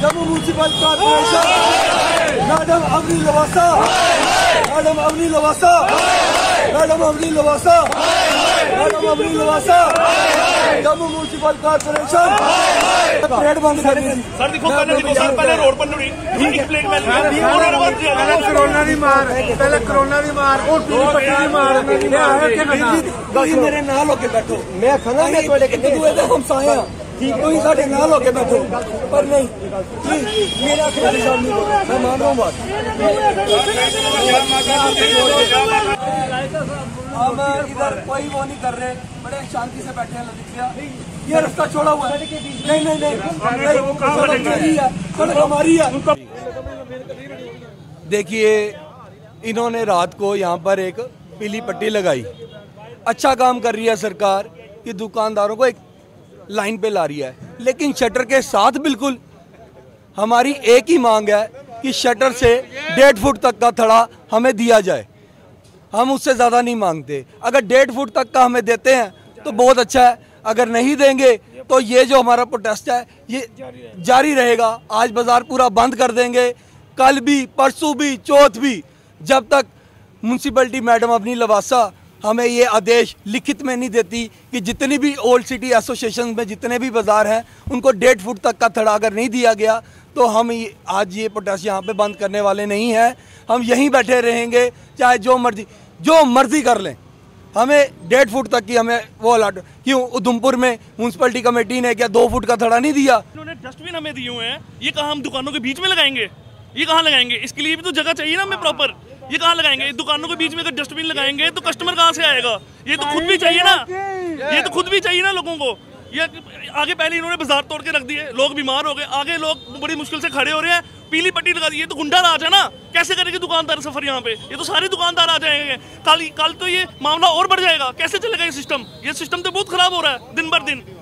Jammu municipal corporation, madam Avni Lavasa, madam Avni Lavasa, madam Avni Lavasa, madam Avni Lavasa, Jammu municipal corporation परेड बंद करेंगे। सर देखो पहले रोड पर कोरोना दी मार, पहले कोरोना दी मार, और पीली पट्टी दी मार, मेरे नाल होके बैठो, मैं खाना हम साया ठीक तो साढ़े नाल होके बैठो, पर नहीं मेरा सामने मैं मान रहा हूँ बात। हम इधर कोई वो नहीं कर रहे, बड़े शांति से बैठे हैं। लतिफिया ये रास्ता छोड़ा हुआ है, नहीं नहीं नहीं सड़क हमारी है। देखिए इन्होंने रात को यहाँ पर एक पीली पट्टी लगाई, अच्छा काम कर रही है सरकार कि दुकानदारों को एक लाइन पे ला रही है, लेकिन शटर के साथ बिल्कुल हमारी एक ही मांग है कि शटर से 1.5 फुट तक का थड़ा हमें दिया जाए। हम उससे ज़्यादा नहीं मांगते, अगर 1.5 फुट तक का हमें देते हैं तो बहुत अच्छा है, अगर नहीं देंगे तो ये जो हमारा प्रोटेस्ट है ये जारी रहेगा। आज बाज़ार पूरा बंद कर देंगे, कल भी, परसों भी, चौथ भी, जब तक म्यूनसिपलिटी मैडम अवनी लवासा हमें ये आदेश लिखित में नहीं देती कि जितनी भी ओल्ड सिटी एसोसिएशन में जितने भी बाज़ार हैं उनको 1.5 फुट तक का थड़ा अगर नहीं दिया गया तो हम आज ये प्रोटेस्ट यहाँ पे बंद करने वाले नहीं हैं। हम यहीं बैठे रहेंगे, चाहे जो मर्जी कर लें। हमें 1.5 फुट तक की हमें वो अलॉट, क्यों उधमपुर में म्यूनसिपलिटी कमेटी ने क्या 2 फुट का थड़ा नहीं दिया? उन्होंने डस्टबिन हमें दिए हुए हैं, ये कहाँ हम दुकानों के बीच में लगाएंगे? ये कहाँ लगाएंगे? इसके लिए भी तो जगह चाहिए ना हमें प्रॉपर। ये कहाँ लगाएंगे? दुकानों के बीच में अगर डस्टबिन लगाएंगे तो कस्टमर कहाँ से आएगा? ये तो खुद भी चाहिए ना, ये तो खुद भी चाहिए ना लोगों को। ये आगे पहले इन्होंने बाजार तोड़ के रख दिए, लोग बीमार हो गए, आगे लोग बड़ी मुश्किल से खड़े हो रहे हैं, पीली पट्टी लगा दी। ये तो गुंडा राज है ना, कैसे करेंगे दुकानदार सफर यहाँ पे? ये तो सारे दुकानदार आ जाएंगे, कल तो ये मामला और बढ़ जाएगा। कैसे चलेगा ये सिस्टम? ये सिस्टम तो बहुत खराब हो रहा है दिन भर दिन।